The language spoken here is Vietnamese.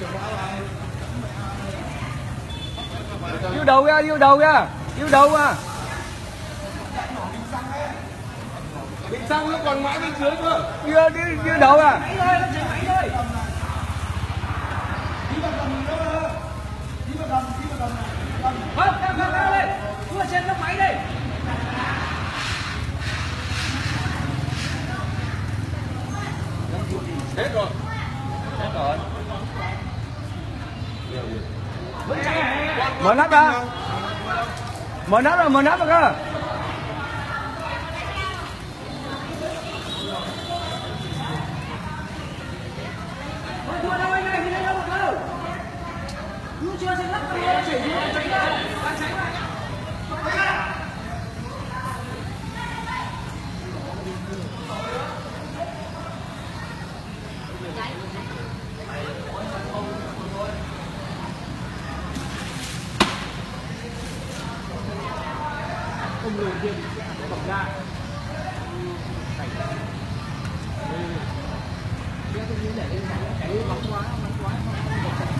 Yêu đầu ra, yêu đầu ra, yêu đầu à. Bình xăng nó còn mãi bên dưới cơ. Yêu đầu à. Cua trên nước máy đây. Hết rồi. Hết rồi. Mở nắp ra. Mở nắp ra, mở nắp ra cơ. Cua đâu anh ơi, thì đâu được đâu. Cua chưa trên lắp rồi, chảy xuống tránh ra. Tránh ra. Không người kia bật ra. Cái tôi để lên cái bóng quá, bóng quá.